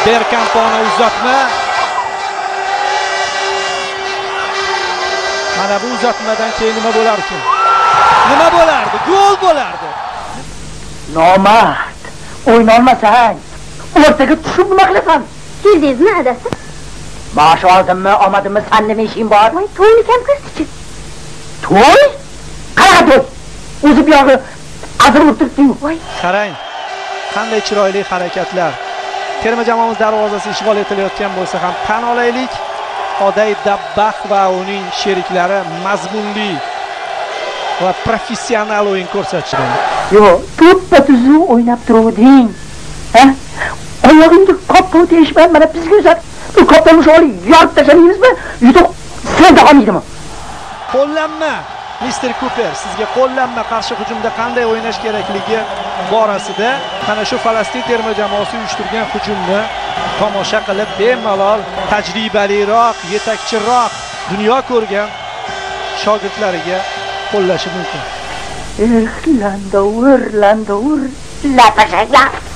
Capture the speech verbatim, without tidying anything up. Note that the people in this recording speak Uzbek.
Berkampona uzatma. Mana bu uzatmadan keyin nima bo'larkin? Nima bo'lardi? Gol bo'lardi. Nomard, o'ynolmasang, o'rtaga tushib nima qilasan? Keldingizmi adasi? Maash oldimmi, omadimmi, san nima ishing bor? Voy, to'yni kam qilsiz-chi. To'y? Qanaqa to'y? O'zi bu yog'i azirib turibdi-yu. Voy, qarang. Qanday chiroyli harakatlar. Terma jamoamiz darvozasi ishg'ol etilayotgan bo'lsa ham tan olaylik. Oday Dabbax va uning sheriklari mazmunli va professional o'yin ko'rsatishdi. Yo'q, to'ppa-tuzu o'ynab turuvding. Ha? Oyog'ingga qop-qop teshmay mana bizga uzat. Bu qopdan o'shali yorib tashlaymizmi? Yutuq senda qolmaydimi? Qo'llanma mister Cooper, sizga qo'llanma qarshi hujumda qanday o'ynash kerakligi borasida mana shu Falastin terma jamoasi uyushtirgan hujumni tomosha qilib bemalol tajribaliroq, yetakchiroq, dunyo ko'rgan shogirdlariga qo'llashi mumkin. Eh, Landovur, Landovur, la tashayya.